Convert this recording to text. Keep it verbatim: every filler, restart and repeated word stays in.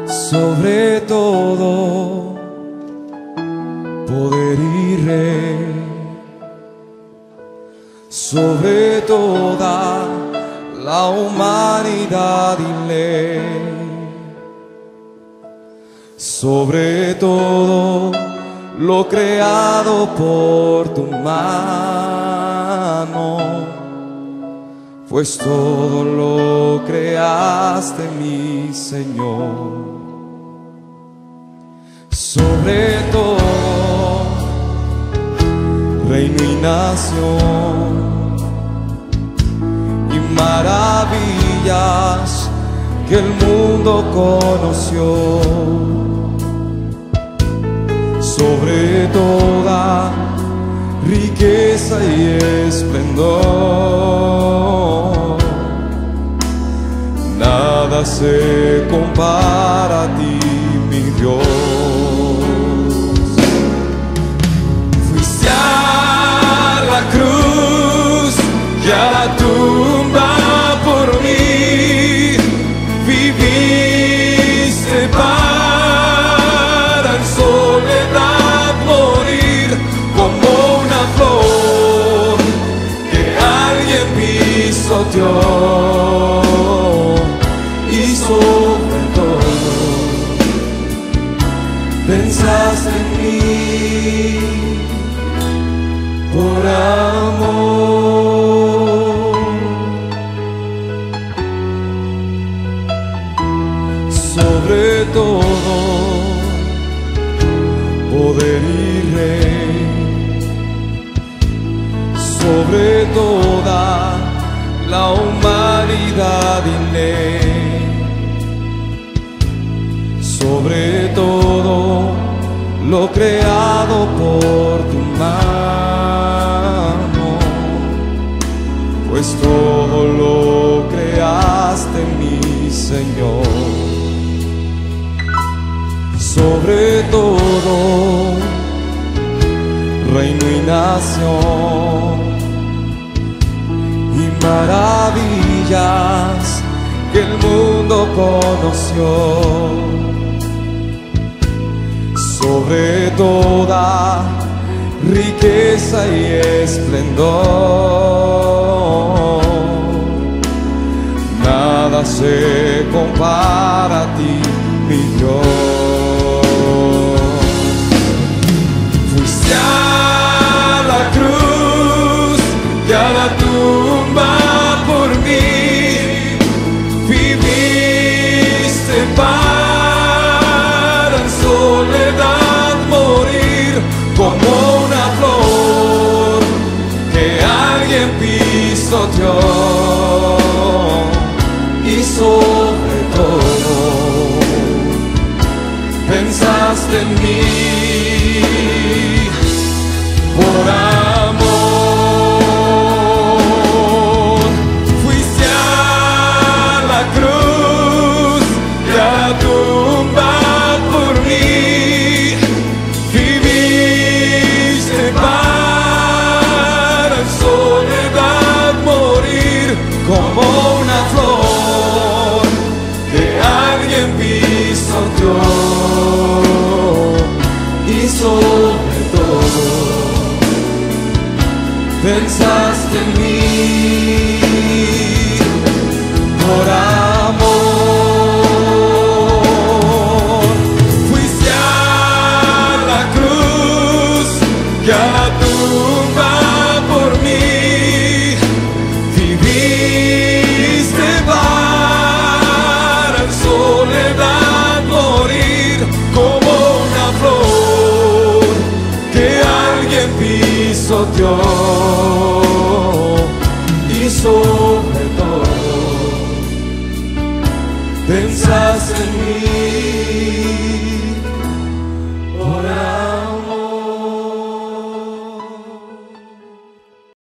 sobre todo poder y rey, sobre toda la humanidad y ley, sobre todo lo creado por tu mano, pues todo lo creaste, mi Señor. Sobre todo reino y nación y maravillas que el mundo conoció, sobre toda riqueza y esplendor, nada se compara a ti, mi Dios. Fuiste a la cruz y a la tumba por mí, viviste para en soledad morir como una flor que alguien pisoteó, y sobre todo pensaste en mí por amor. Sobre todo poder y rey, sobre toda la humanidad y ley, sobre todo lo creado por tu mano, pues todo lo creaste, mi Señor. Sobre todo reino y nación y maravillas que el mundo conoció, sobre toda riqueza y esplendor, nada se compara a ti, mi Dios. Fuiste a la cruz y a la tumba por mí, viviste para en soledad morir como una flor que alguien pisoteó, y sobre todo pensaste en mí por amor. Fuiste a la cruz y a la tumba por mí, viviste para en soledad morir como una flor que alguien pisoteó, y sobre todo pensaste en mí por amor. Fuiste a la cruz y a la tumba por mí, viviste para en soledad morir como una flor que alguien pisoteó, y sobre todo pensaste en mí